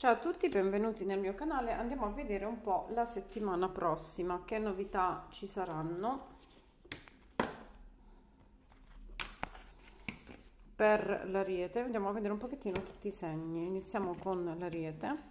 Ciao a tutti, benvenuti nel mio canale. Andiamo a vedere un po' la settimana prossima, che novità ci saranno per l'Ariete. Andiamo a vedere un pochettino tutti i segni. Iniziamo con l'Ariete.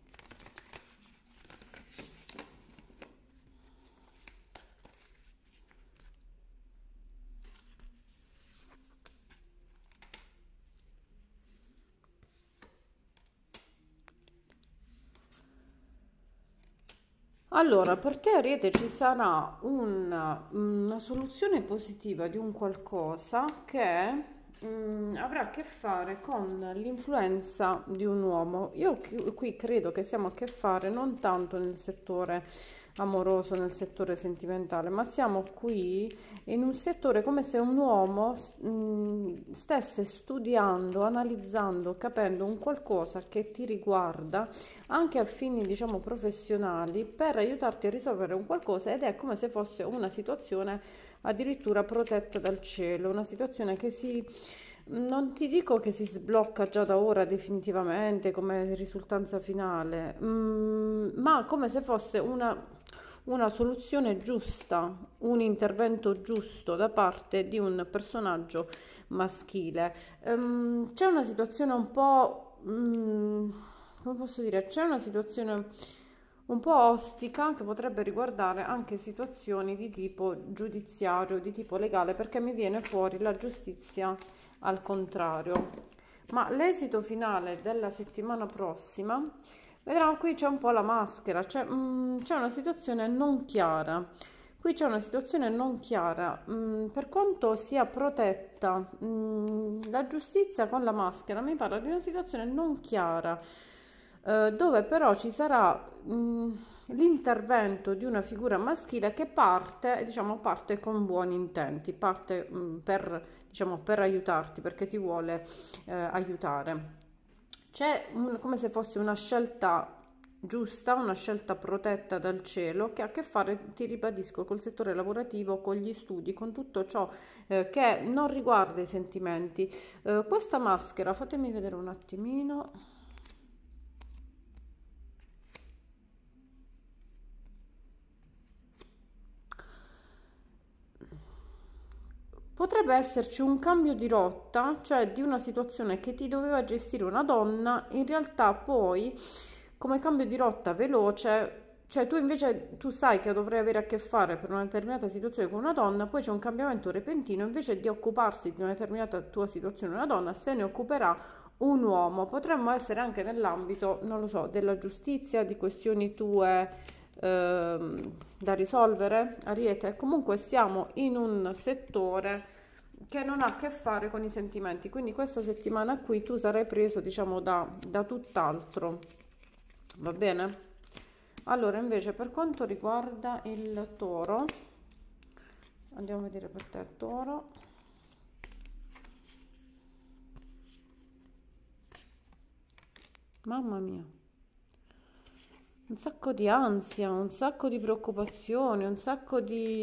Allora, per te Ariete ci sarà una soluzione positiva di un qualcosa che avrà a che fare con l'influenza di un uomo. Io qui credo che siamo a che fare non tanto nel settore amoroso, nel settore sentimentale, ma siamo qui in un settore come se un uomo stesse studiando, analizzando, capendo un qualcosa che ti riguarda anche a fini, diciamo, professionali per aiutarti a risolvere un qualcosa, ed è come se fosse una situazione addirittura protetta dal cielo, una situazione che non ti dico che si sblocca già da ora definitivamente come risultanza finale, ma come se fosse una soluzione giusta, un intervento giusto da parte di un personaggio maschile. C'è una situazione un po', come posso dire, c'è una situazione un po' ostica che potrebbe riguardare anche situazioni di tipo giudiziario, di tipo legale, perché mi viene fuori la giustizia al contrario. Ma l'esito finale della settimana prossima, vedremo, qui c'è un po' la maschera, c'è una situazione non chiara. Qui c'è una situazione non chiara, per quanto sia protetta, la giustizia con la maschera mi parla di una situazione non chiara, dove però ci sarà l'intervento di una figura maschile che parte, diciamo, parte con buoni intenti, parte diciamo, per aiutarti, perché ti vuole aiutare. C'è come se fosse una scelta giusta, una scelta protetta dal cielo, che ha a che fare, ti ribadisco, col settore lavorativo, con gli studi, con tutto ciò che non riguarda i sentimenti. Questa maschera, fatemi vedere un attimino. Potrebbe esserci un cambio di rotta, cioè di una situazione che ti doveva gestire una donna, in realtà poi come cambio di rotta veloce, cioè tu invece tu sai che dovrai avere a che fare per una determinata situazione con una donna, poi c'è un cambiamento repentino, invece di occuparsi di una determinata tua situazione una donna, se ne occuperà un uomo. Potremmo essere anche nell'ambito, non lo so, della giustizia, di questioni tue da risolvere, Ariete. Comunque siamo in un settore che non ha a che fare con i sentimenti, quindi questa settimana qui tu sarai preso, diciamo, da tutt'altro, va bene? Allora, invece, per quanto riguarda il toro, andiamo a vedere per te il toro. Mamma mia, un sacco di ansia, un sacco di preoccupazione, un sacco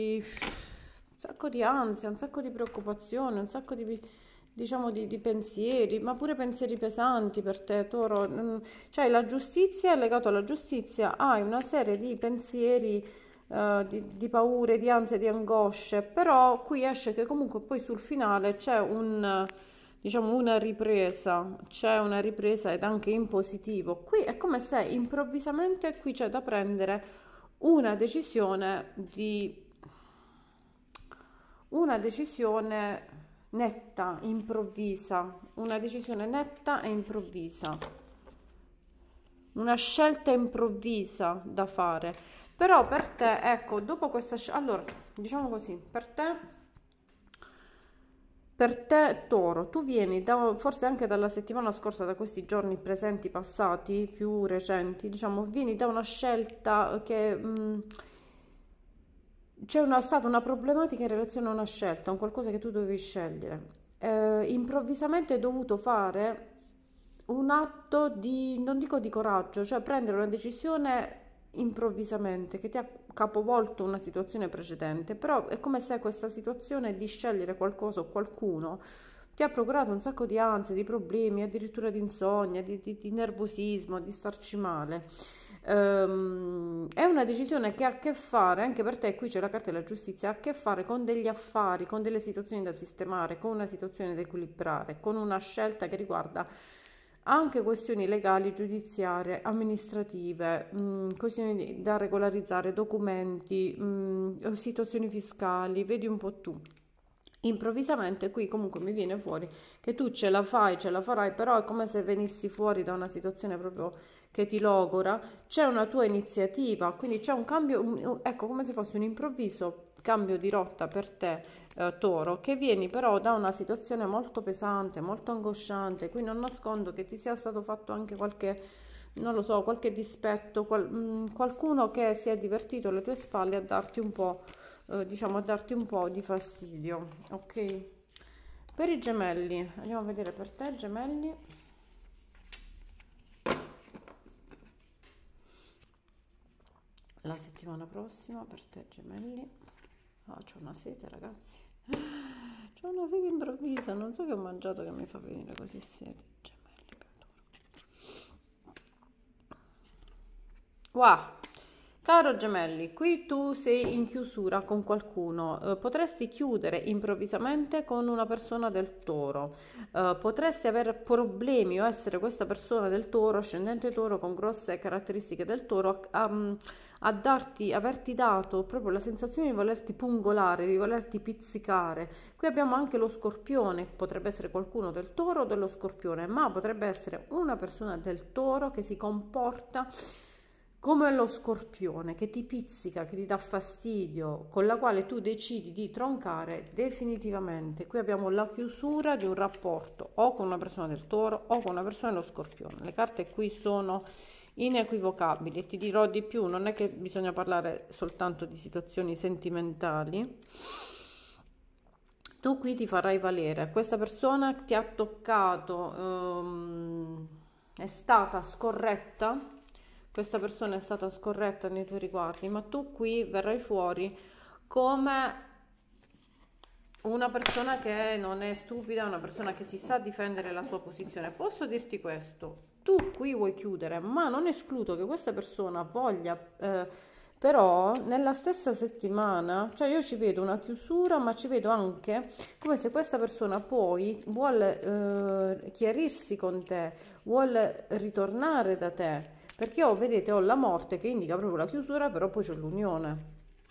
di ansia, un sacco di preoccupazione, un sacco di, diciamo, di pensieri, ma pure pensieri pesanti per te, Toro. Cioè, la giustizia è legato alla giustizia, hai una serie di pensieri, di paure, di ansie, di angosce, però qui esce che comunque poi sul finale c'è diciamo, una ripresa, c'è una ripresa, ed anche in positivo. Qui è come se improvvisamente qui c'è da prendere una decisione una decisione netta, improvvisa, una decisione netta e improvvisa, una scelta improvvisa da fare. Però per te, ecco, dopo questa scelta, allora, diciamo così, per te, Toro, tu vieni forse anche dalla settimana scorsa, da questi giorni presenti, passati, più recenti, diciamo, vieni da una scelta che stata una problematica in relazione a una scelta, un qualcosa che tu dovevi scegliere. Improvvisamente hai dovuto fare un atto di, non dico di coraggio, cioè prendere una decisione improvvisamente che ti ha capovolto una situazione precedente, però è come se questa situazione di scegliere qualcosa o qualcuno ti ha procurato un sacco di ansia, di problemi, addirittura di insonnia, di nervosismo, di starci male. È una decisione che ha a che fare, anche per te, qui c'è la carta della giustizia, ha a che fare con degli affari, con delle situazioni da sistemare, con una situazione da equilibrare, con una scelta che riguarda anche questioni legali, giudiziarie, amministrative, questioni da regolarizzare, documenti, situazioni fiscali, vedi un po' tu. Improvvisamente qui comunque mi viene fuori che tu ce la fai, ce la farai, però è come se venissi fuori da una situazione proprio che ti logora, c'è una tua iniziativa, quindi c'è un cambio, ecco come se fosse un improvviso cambio di rotta per te, Toro, che vieni però da una situazione molto pesante, molto angosciante, qui non nascondo che ti sia stato fatto anche qualche, non lo so, qualche dispetto, qualcuno che si è divertito alle tue spalle a darti un po', diciamo, a darti un po' di fastidio, ok? Per i gemelli, andiamo a vedere per te, gemelli. La settimana prossima per te, gemelli. Ah, c'ho una sete, ragazzi. C'ho una sete improvvisa, non so che ho mangiato che mi fa venire così sete. Gemelli, wow. Caro gemelli, qui tu sei in chiusura con qualcuno, potresti chiudere improvvisamente con una persona del toro, potresti avere problemi o essere questa persona del toro, ascendente toro con grosse caratteristiche del toro, averti dato proprio la sensazione di volerti pungolare, di volerti pizzicare. Qui abbiamo anche lo scorpione, potrebbe essere qualcuno del toro o dello scorpione, ma potrebbe essere una persona del toro che si comporta come lo scorpione, che ti pizzica, che ti dà fastidio, con la quale tu decidi di troncare definitivamente. Qui abbiamo la chiusura di un rapporto o con una persona del toro o con una persona dello scorpione. Le carte qui sono inequivocabili e ti dirò di più, non è che bisogna parlare soltanto di situazioni sentimentali. Tu qui ti farai valere, questa persona ti ha toccato, è stata scorretta. Questa persona è stata scorretta nei tuoi riguardi, ma tu qui verrai fuori come una persona che non è stupida, una persona che si sa difendere la sua posizione. Posso dirti questo? Tu qui vuoi chiudere, ma non escludo che questa persona voglia, però nella stessa settimana, cioè io ci vedo una chiusura, ma ci vedo anche come se questa persona poi vuole chiarirsi con te, vuole ritornare da te. Perché vedete, ho la morte che indica proprio la chiusura, però poi c'è l'unione.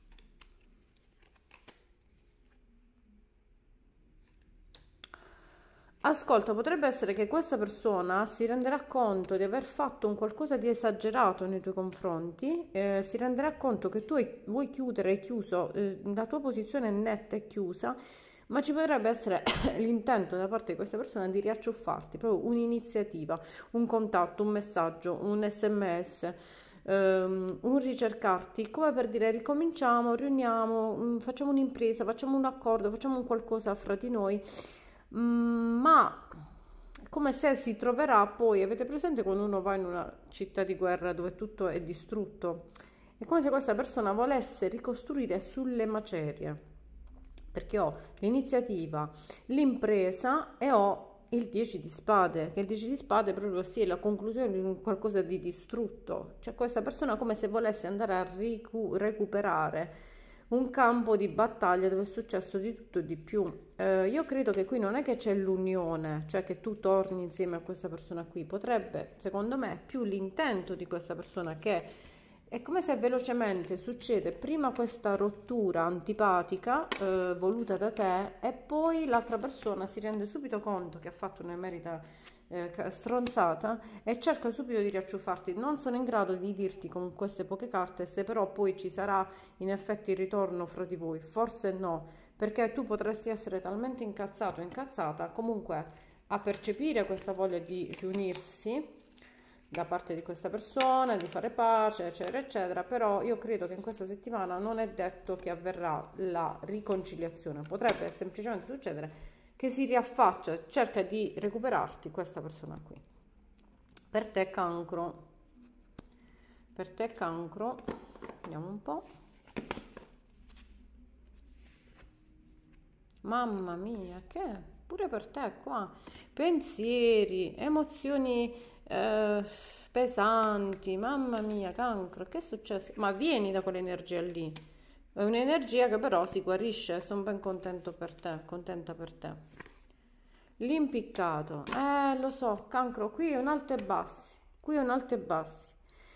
Ascolta, potrebbe essere che questa persona si renderà conto di aver fatto un qualcosa di esagerato nei tuoi confronti, si renderà conto che tu vuoi chiudere, hai chiuso, la tua posizione è netta e chiusa, ma ci potrebbe essere l'intento da parte di questa persona di riacciuffarti, proprio un'iniziativa, un contatto, un messaggio, un SMS, un ricercarti, come per dire ricominciamo, riuniamo, facciamo un'impresa, facciamo un accordo, facciamo un qualcosa fra di noi, ma come se si troverà poi, avete presente quando uno va in una città di guerra dove tutto è distrutto? È come se questa persona volesse ricostruire sulle macerie, perché ho l'iniziativa, l'impresa e ho il 10 di spade, che il 10 di spade proprio sì, è la conclusione di un qualcosa di distrutto. Cioè questa persona come se volesse andare a recuperare un campo di battaglia dove è successo di tutto e di più. Io credo che qui non è che c'è l'unione, cioè che tu torni insieme a questa persona qui, potrebbe, secondo me, più l'intento di questa persona che è come se velocemente succede prima questa rottura antipatica voluta da te e poi l'altra persona si rende subito conto che ha fatto un'emerita stronzata e cerca subito di riacciuffarti. Non sono in grado di dirti con queste poche carte se però poi ci sarà in effetti il ritorno fra di voi, forse no, perché tu potresti essere talmente incazzato o incazzata comunque a percepire questa voglia di riunirsi da parte di questa persona, di fare pace, eccetera, eccetera, però io credo che in questa settimana non è detto che avverrà la riconciliazione, potrebbe semplicemente succedere che si riaffaccia, cerca di recuperarti questa persona qui. Per te cancro, vediamo un po'. Mamma mia, che è? pure per te qua, pensieri, emozioni pesanti, mamma mia, cancro, che è successo? Ma vieni da quell'energia lì, è un'energia che però si guarisce, sono ben contento per te, contenta per te. L'impiccato, lo so, cancro, qui è un alto e bassi, qui è un alto e bassi.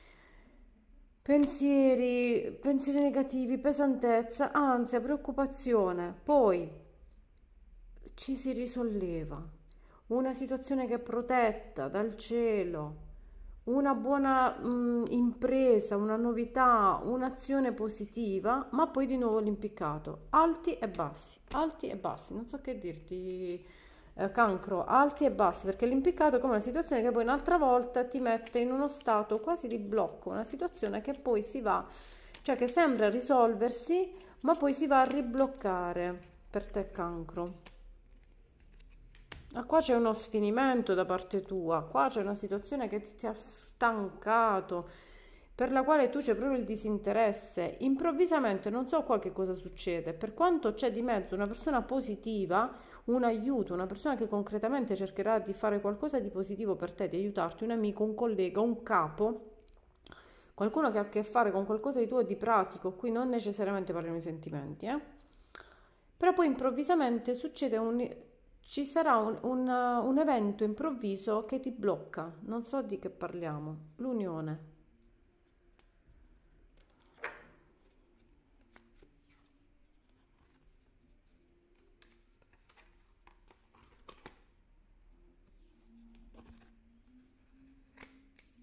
Pensieri negativi, pesantezza, ansia, preoccupazione, poi ci si risolleva. Una situazione che è protetta dal cielo, una buona impresa, una novità, un'azione positiva, ma poi di nuovo l'impiccato, alti e bassi, non so che dirti, cancro, alti e bassi, perché l'impiccato è come una situazione che poi un'altra volta ti mette in uno stato quasi di blocco, una situazione che poi si va, cioè che sembra risolversi, ma poi si va a ribloccare per te, cancro. Ma qua c'è uno sfinimento da parte tua, qua c'è una situazione che ti ha stancato, per la quale tu c'è proprio il disinteresse. Improvvisamente non so qua che cosa succede, per quanto c'è di mezzo una persona positiva, un aiuto, una persona che concretamente cercherà di fare qualcosa di positivo per te, di aiutarti, un amico, un collega, un capo, qualcuno che ha a che fare con qualcosa di tuo e di pratico, qui non necessariamente parliamo di sentimenti, però poi improvvisamente succede ci sarà un evento improvviso che ti blocca, non so di che parliamo, l'unione.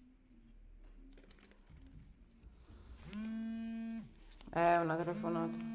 È una telefonata.